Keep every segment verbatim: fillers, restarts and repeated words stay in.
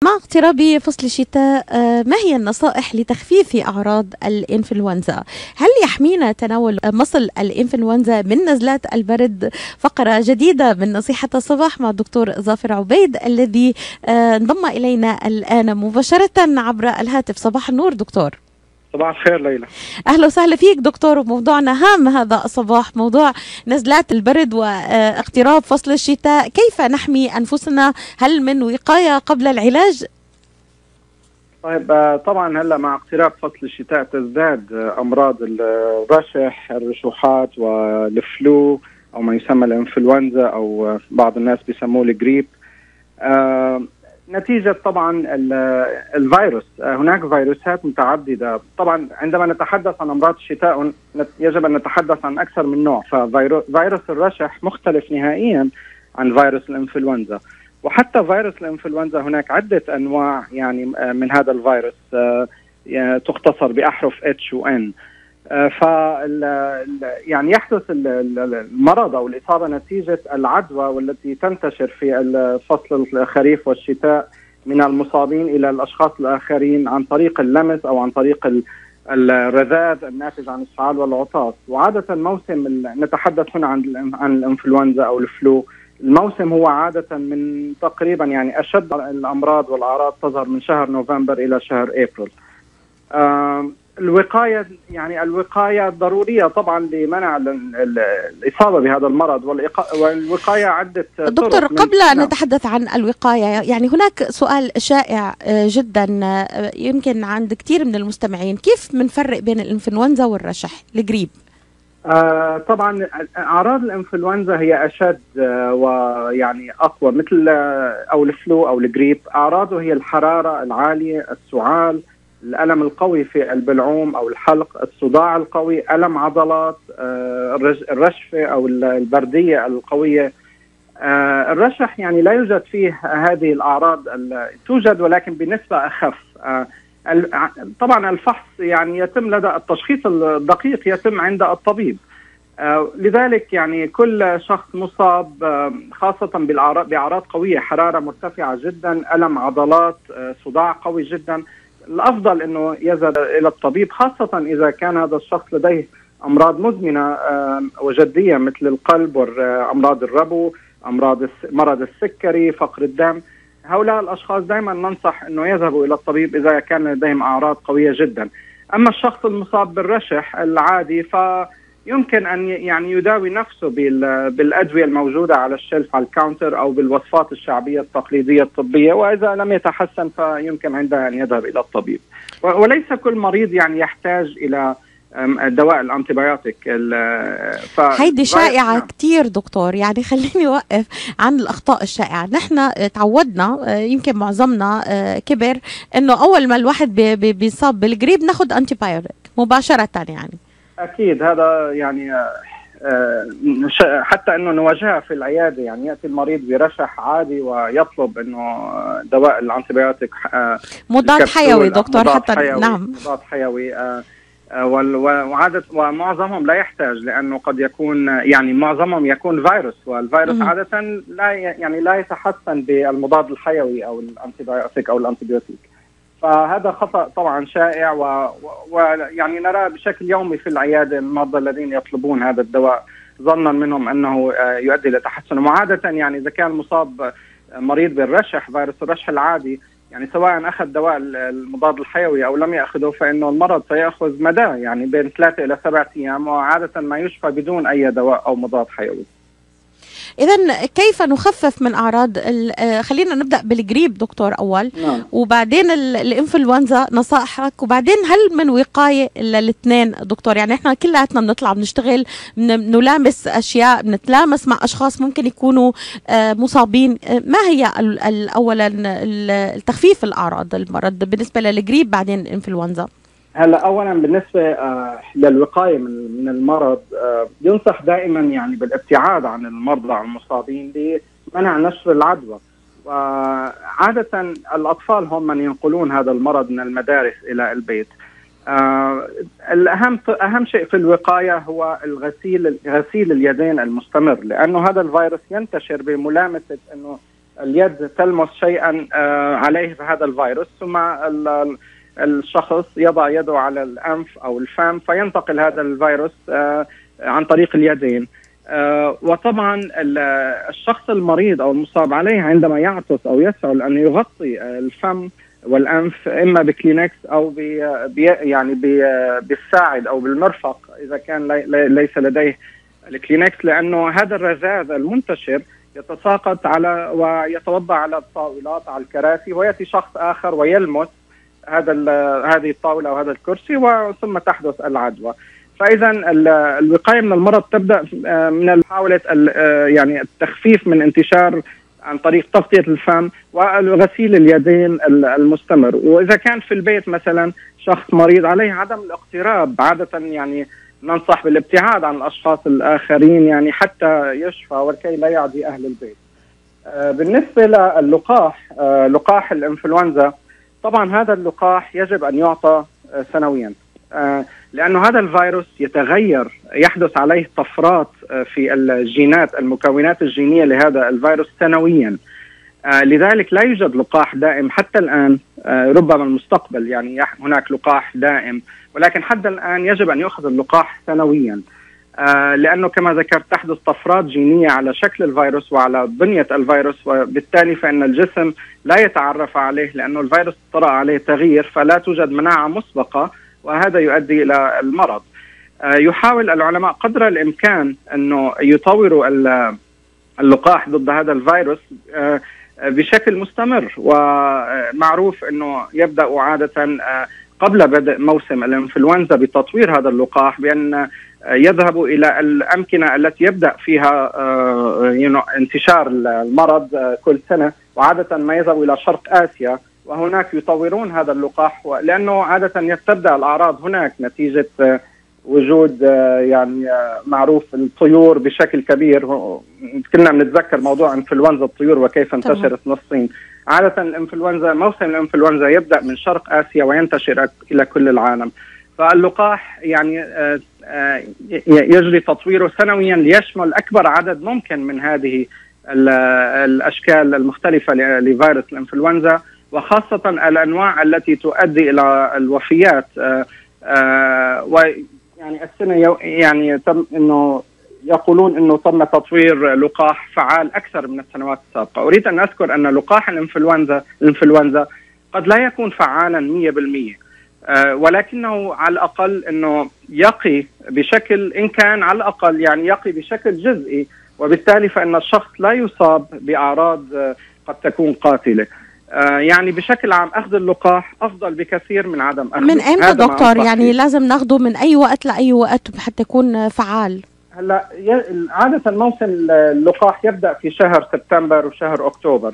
مع اقتراب فصل الشتاء ما هي النصائح لتخفيف أعراض الإنفلونزا؟ هل يحمينا تناول مصل الإنفلونزا من نزلات البرد؟ فقرة جديدة من نصيحة الصباح مع الدكتور ظافر عبيد الذي انضم إلينا الآن مباشرة عبر الهاتف. صباح النور دكتور. صباح الخير ليلى. أهلا وسهلا فيك دكتور. وموضوعنا هام هذا الصباح، موضوع نزلات البرد واقتراب فصل الشتاء. كيف نحمي أنفسنا؟ هل من وقاية قبل العلاج؟ طيب طبعا هلا مع اقتراب فصل الشتاء تزداد أمراض الرشح، الرشوحات والفلو أو ما يسمى الإنفلونزا أو بعض الناس بيسموه الجريب، آه نتيجة طبعا الفيروس. هناك فيروسات متعددة. طبعا عندما نتحدث عن أمراض الشتاء يجب أن نتحدث عن أكثر من نوع، ففيروس الرشح مختلف نهائيا عن فيروس الإنفلونزا، وحتى فيروس الإنفلونزا هناك عدة أنواع يعني من هذا الفيروس تختصر بأحرف H و N. ف يعني يحدث المرض او الاصابه نتيجه العدوى والتي تنتشر في فصل الخريف والشتاء من المصابين الى الاشخاص الاخرين عن طريق اللمس او عن طريق الرذاذ الناتج عن السعال والعطاس. وعاده موسم نتحدث هنا عن عن الانفلونزا او الفلو، الموسم هو عاده من تقريبا يعني اشد الامراض والاعراض تظهر من شهر نوفمبر الى شهر ابريل. آه الوقاية يعني الوقاية ضرورية طبعا لمنع الإصابة بهذا المرض، والوقاية عدة دكتور. قبل أن نتحدث عن الوقاية، يعني هناك سؤال شائع جدا يمكن عند كثير من المستمعين، كيف منفرق بين الإنفلونزا والرشح الجريب؟ آه طبعا أعراض الإنفلونزا هي أشد آه ويعني أقوى، مثل آه أو الفلو أو الجريب. أعراضه هي الحرارة العالية، السعال، الألم القوي في البلعوم أو الحلق، الصداع القوي، ألم عضلات، الرشفة أو البردية القوية. الرشح يعني لا يوجد فيه هذه الأعراض، توجد ولكن بنسبة أخف. طبعا الفحص يعني يتم لدى التشخيص الدقيق يتم عند الطبيب، لذلك يعني كل شخص مصاب خاصة بأعراض قوية، حرارة مرتفعة جدا، ألم عضلات، صداع قوي جدا، الأفضل أنه يذهب إلى الطبيب، خاصة إذا كان هذا الشخص لديه أمراض مزمنة وجدية مثل القلب وأمراض الربو، أمراض مرض السكري، فقر الدم. هؤلاء الأشخاص دائما ننصح أنه يذهبوا إلى الطبيب إذا كان لديهم أعراض قوية جدا. أما الشخص المصاب بالرشح العادي فيمكن أن يعني يداوي نفسه بالأدوية الموجودة على الشلف على الكاونتر أو بالوصفات الشعبية التقليدية الطبية، وإذا لم يتحسن فيمكن عندها أن يذهب إلى الطبيب. وليس كل مريض يعني يحتاج إلى دواء الأنتيبيوتيك. هيدي شائعة نعم. كتير دكتور، يعني خليني أوقف عن الأخطاء الشائعة. نحن تعودنا يمكن معظمنا كبر إنه أول ما الواحد بيصاب بالجريب ناخد أنتيبيوتيك مباشرة يعني. أكيد هذا يعني حتى أنه نواجهها في العيادة، يعني يأتي المريض برشح عادي ويطلب أنه دواء الأنتيبيوتيك مضاد حيوي دكتور، مضاد حتى حيوي نعم مضاد حيوي وعادة ومعظمهم لا يحتاج، لأنه قد يكون يعني معظمهم يكون فيروس، والفيروس م- عادة لا يعني لا يتحسن بالمضاد الحيوي أو الأنتيبيوتيك أو الأنتيبيوتيك. فهذا خطأ طبعا شائع، ويعني نرى بشكل يومي في العيادة المرضى الذين يطلبون هذا الدواء ظنا منهم أنه يؤدي إلى تحسن. وعادة يعني إذا كان مصاب مريض بالرشح فيروس الرشح العادي، يعني سواء أخذ دواء المضاد الحيوي أو لم يأخذه، فإنه المرض سيأخذ مدى يعني بين ثلاثة إلى سبعة أيام، وعادة ما يشفى بدون أي دواء أو مضاد حيوي. إذن كيف نخفف من أعراض خلينا نبدأ بالجريب دكتور أول نعم. وبعدين الإنفلونزا نصائحك، وبعدين هل من وقاية الاثنين دكتور؟ يعني إحنا كلاتنا بنطلع بنشتغل بنلامس أشياء، بنتلامس مع أشخاص ممكن يكونوا مصابين. ما هي أولا التخفيف الأعراض المرض بالنسبة للجريب بعدين الإنفلونزا؟ هلا اولا بالنسبه آه للوقايه من من المرض، آه ينصح دائما يعني بالابتعاد عن المرضى المصابين لمنع نشر العدوى. وعاده الاطفال هم من ينقلون هذا المرض من المدارس الى البيت. آه الاهم اهم شيء في الوقايه هو الغسيل غسيل اليدين المستمر، لانه هذا الفيروس ينتشر بملامسه انه اليد تلمس شيئا عليه هذا الفيروس، ثم الشخص يضع يده على الأنف أو الفم فينتقل هذا الفيروس عن طريق اليدين. وطبعا الشخص المريض أو المصاب عليه عندما يعطس أو يسعل أن يغطي الفم والأنف إما بكلينكس أو بي يعني بي بالساعد أو بالمرفق إذا كان لي ليس لديه الكلينكس، لأنه هذا الرذاذ المنتشر يتساقط على ويتوضع على الطاولات على الكراسي، ويأتي شخص آخر ويلمس هذا هذه الطاولة أو هذا الكرسي وثم تحدث العدوى. فإذا الوقاية من المرض تبدأ من محاولة يعني التخفيف من انتشار عن طريق تغطية الفم وغسيل اليدين المستمر. وإذا كان في البيت مثلا شخص مريض عليه عدم الاقتراب، عادة يعني ننصح بالابتعاد عن الأشخاص الآخرين يعني حتى يشفى ولكي لا يعدي أهل البيت. بالنسبة للقاح، لقاح الإنفلونزا، طبعا هذا اللقاح يجب أن يعطى سنويا، لأنه هذا الفيروس يتغير، يحدث عليه طفرات في الجينات المكونات الجينية لهذا الفيروس سنويا. لذلك لا يوجد لقاح دائم حتى الآن، ربما المستقبل يعني هناك لقاح دائم، ولكن حتى الآن يجب أن يأخذ اللقاح سنويا، لأنه كما ذكرت تحدث طفرات جينية على شكل الفيروس وعلى بنية الفيروس، وبالتالي فإن الجسم لا يتعرف عليه لأنه الفيروس طرأ عليه تغيير، فلا توجد مناعة مسبقة وهذا يؤدي إلى المرض. يحاول العلماء قدر الإمكان أنه يطوروا اللقاح ضد هذا الفيروس بشكل مستمر، ومعروف أنه يبدأ عادة قبل بدء موسم الإنفلونزا بتطوير هذا اللقاح، بأن يذهبوا إلى الأمكنة التي يبدأ فيها انتشار المرض كل سنة، وعادة ما يذهبوا إلى شرق آسيا وهناك يطورون هذا اللقاح، لأنه عادة تبدأ الأعراض هناك نتيجة وجود يعني معروف الطيور بشكل كبير. كنا بنتذكر موضوع انفلونزا الطيور وكيف انتشرت من الصين. عادة الانفلونزا موسم الانفلونزا يبدأ من شرق آسيا وينتشر إلى كل العالم، فاللقاح يعني يجري تطويره سنويا ليشمل أكبر عدد ممكن من هذه الأشكال المختلفة لفيروس الانفلونزا، وخاصة الأنواع التي تؤدي إلى الوفيات. ويعني السنة يعني تم إنه يقولون إنه تم تطوير لقاح فعال أكثر من السنوات السابقة. أريد أن أذكر أن لقاح الإنفلونزا الإنفلونزا قد لا يكون فعالا مية بالمية، ولكنه على الأقل أنه يقي بشكل، إن كان على الأقل يعني يقي بشكل جزئي، وبالتالي فإن الشخص لا يصاب بأعراض قد تكون قاتلة. يعني بشكل عام أخذ اللقاح أفضل بكثير من عدم أخذه. من أمتى دكتور يعني لازم ناخده؟ من أي وقت لأي وقت حتى يكون فعال؟ هلا عادة موسم اللقاح يبدأ في شهر سبتمبر وشهر أكتوبر،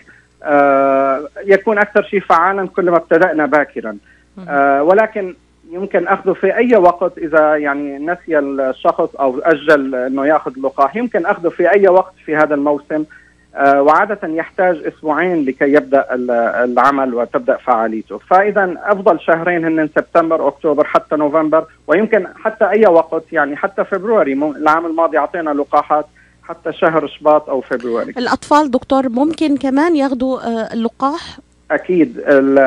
آه يكون أكثر شيء فعالا كل ما ابتدأنا باكرا، آه ولكن يمكن أخذه في أي وقت. إذا يعني نسي الشخص أو أجل أنه يأخذ اللقاح يمكن أخذه في أي وقت في هذا الموسم، آه وعادة يحتاج أسبوعين لكي يبدأ العمل وتبدأ فعاليته. فإذا أفضل شهرين هن سبتمبر أكتوبر حتى نوفمبر، ويمكن حتى أي وقت يعني حتى فبراير. العام الماضي أعطينا لقاحات حتى شهر شباط أو فبراير. الأطفال دكتور ممكن كمان ياخدوا اللقاح؟ أكيد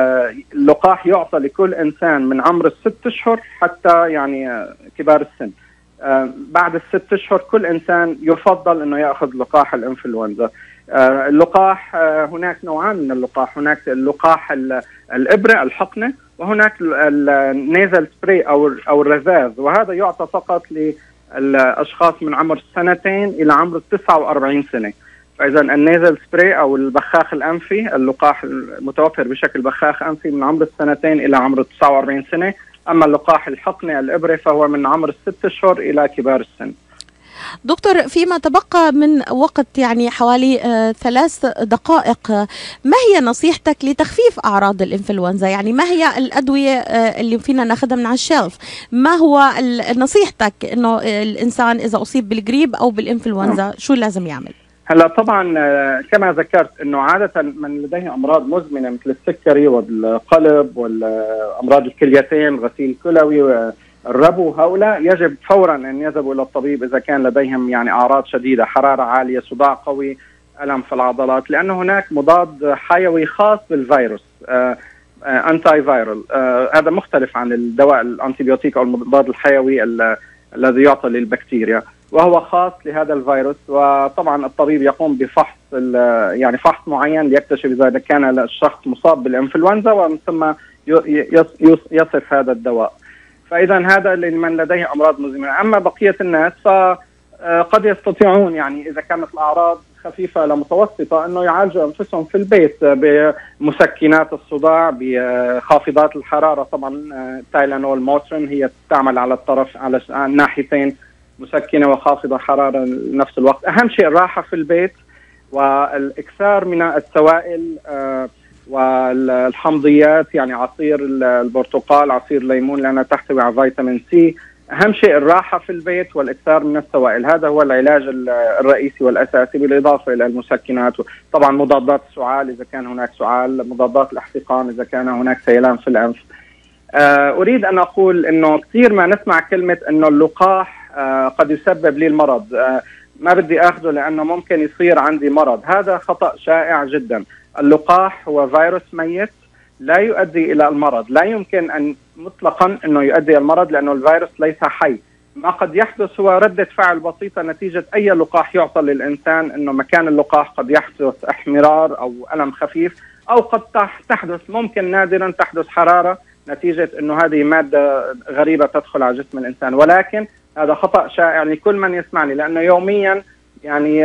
اللقاح يعطى لكل إنسان من عمر الست أشهر حتى يعني كبار السن. بعد الست أشهر كل إنسان يفضل أنه يأخذ لقاح الإنفلونزا. اللقاح هناك نوعان من اللقاح، هناك اللقاح الإبرة الحقنة، وهناك النيزل سبراي أو أو الرذاذ، وهذا يعطى فقط للأشخاص من عمر سنتين إلى عمر تسعة وأربعين سنة. فإذا النيزل سبراي أو البخاخ الأنفي، اللقاح المتوفر بشكل بخاخ أنفي من عمر السنتين إلى عمر تسعة وأربعين سنة. أما اللقاح الحقني الإبرة فهو من عمر الست أشهر إلى كبار السن. دكتور فيما تبقى من وقت يعني حوالي آه ثلاث دقائق، ما هي نصيحتك لتخفيف أعراض الإنفلونزا؟ يعني ما هي الأدوية آه اللي فينا ناخذها من على الشلف؟ ما هو نصيحتك إنه الإنسان إذا أصيب بالجريب أو بالإنفلونزا شو لازم يعمل؟ هلا طبعا كما ذكرت انه عاده من لديه امراض مزمنه مثل السكري والقلب والامراض الكليتين، الغسيل الكلوي والربو، هؤلاء يجب فورا ان يذهبوا الى الطبيب اذا كان لديهم يعني اعراض شديده، حراره عاليه، صداع قوي، ألم في العضلات، لأن هناك مضاد حيوي خاص بالفيروس، أنتي فيرال. هذا مختلف عن الدواء الأنتيبيوتيك أو المضاد الحيوي الذي يعطى للبكتيريا، وهو خاص لهذا الفيروس. وطبعا الطبيب يقوم بفحص يعني فحص معين ليكتشف إذا كان الشخص مصاب بالإنفلونزا، ومن ثم يصف هذا الدواء. فإذا هذا لمن لديه أمراض مزمنة. أما بقية الناس فقد يستطيعون يعني إذا كانت الأعراض خفيفة لمتوسطة أنه يعالجوا أنفسهم في البيت بمسكنات الصداع، بخافضات الحرارة. طبعا تايلانول موترين هي تعمل على الطرف على الناحيتين، مسكنة وخافضة حرارة نفس الوقت. أهم شيء الراحة في البيت والإكثار من السوائل والحمضيات، يعني عصير البرتقال، عصير الليمون، لأنها تحتوي على فيتامين سي. أهم شيء الراحة في البيت والإكثار من السوائل، هذا هو العلاج الرئيسي والأساسي، بالإضافة إلى المسكنات. طبعا مضادات السعال إذا كان هناك سعال، مضادات الاحتقان إذا كان هناك سيلان في الأنف. أريد أن أقول أنه كثير ما نسمع كلمة أنه اللقاح قد يسبب لي المرض، ما بدي أخذه لأنه ممكن يصير عندي مرض. هذا خطأ شائع جدا. اللقاح هو فيروس ميت لا يؤدي إلى المرض، لا يمكن أن مطلقا أنه يؤدي إلى المرض لأنه الفيروس ليس حي. ما قد يحدث هو ردة فعل بسيطة نتيجة أي لقاح يعطى للإنسان، أنه مكان اللقاح قد يحدث احمرار أو ألم خفيف، أو قد تحدث ممكن نادرا تحدث حرارة نتيجة أنه هذه مادة غريبة تدخل على جسم الإنسان. ولكن هذا خطأ شائع لكل من يسمعني، لأنه يوميا يعني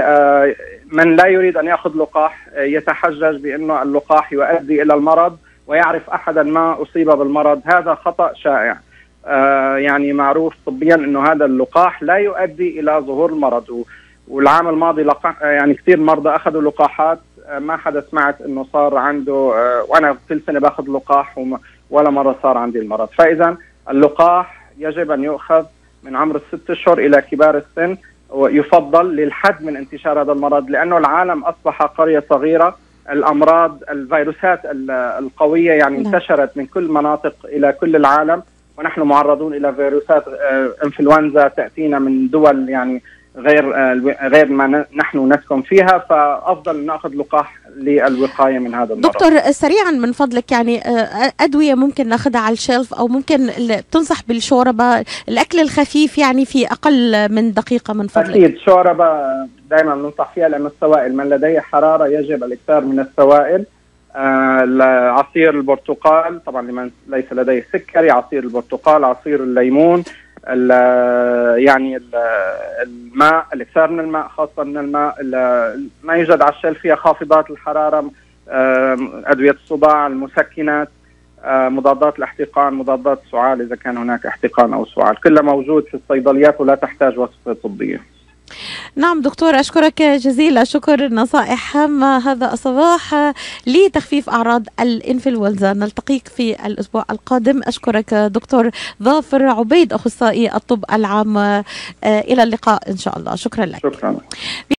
من لا يريد أن يأخذ لقاح يتحجج بأنه اللقاح يؤدي إلى المرض، ويعرف أحدا ما أصيب بالمرض. هذا خطأ شائع. يعني معروف طبيا أنه هذا اللقاح لا يؤدي إلى ظهور المرض. والعام الماضي لقاح يعني كثير مرضى أخذوا لقاحات ما حدا سمعت أنه صار عنده، وأنا كل سنة باخذ لقاح ولا مرة صار عندي المرض. فإذا اللقاح يجب أن يؤخذ من عمر الست أشهر إلى كبار السن، ويفضل للحد من انتشار هذا المرض، لأنه العالم أصبح قرية صغيرة. الأمراض الفيروسات القوية يعني انتشرت من كل مناطق إلى كل العالم، ونحن معرضون إلى فيروسات إنفلونزا تأتينا من دول يعني غير غير ما نحن نسكن فيها. فأفضل نأخذ لقاح للوقاية من هذا المرض. دكتور سريعا من فضلك، يعني أدوية ممكن ناخذها على الشلف، أو ممكن بتنصح بالشوربة، الأكل الخفيف يعني في أقل من دقيقة من فضلك؟ أكيد شوربة دائما ننصح فيها، لأن السوائل من لديه حرارة يجب الإكثار من السوائل. آه عصير البرتقال طبعا لمن ليس لديه سكري، عصير البرتقال، عصير الليمون، يعني الماء، الإكثار من الماء، خاصة من الماء. ما يوجد على الشلف فيها خافضات الحرارة، أدوية الصداع، المسكنات، مضادات الاحتقان، مضادات السعال إذا كان هناك احتقان أو سعال، كلها موجود في الصيدليات ولا تحتاج وصفة طبية. نعم دكتور، أشكرك جزيلا شكر. نصائح هامة هذا الصباح لتخفيف أعراض الإنفلونزا. نلتقيك في الأسبوع القادم. أشكرك دكتور ظافر عبيد، أخصائي الطب العام. إلى اللقاء إن شاء الله. شكرا لك. شكرا.